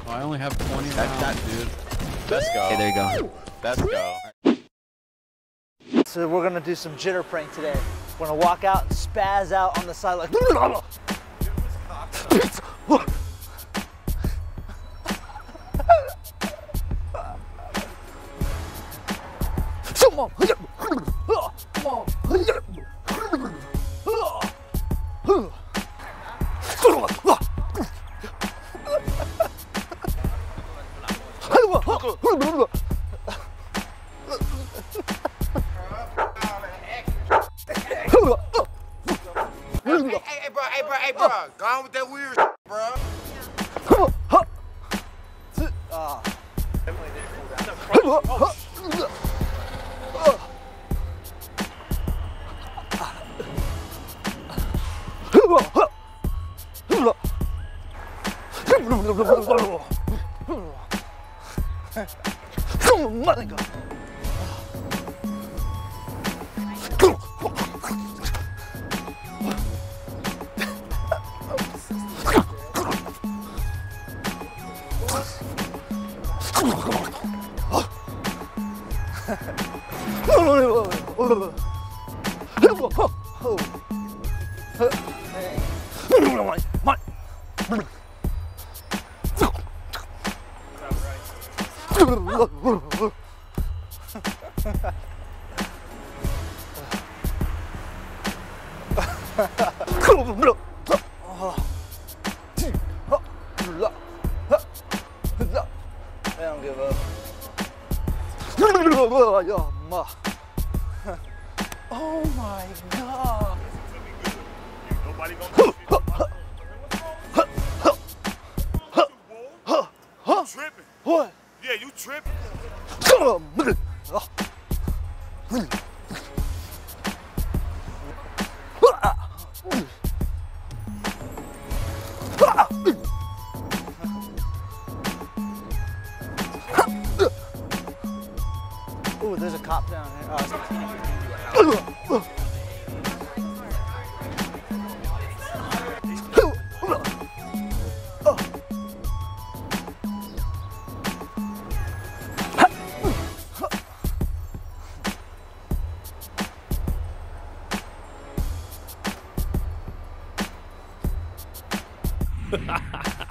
Oh, I only have 20 That's that, dude. Let's go. Okay, there you go. Let's go. So we're gonna do some jitter prank today. We're gonna walk out and spaz out on the side like. Hey, bro, go on with that weird shit, bro. Definitely didn't cool down. I don't give up. Oh my god. Nobody gonna You tripping. What? Yeah, you tripping. Ooh, there's a cop down here. Ha ha ha.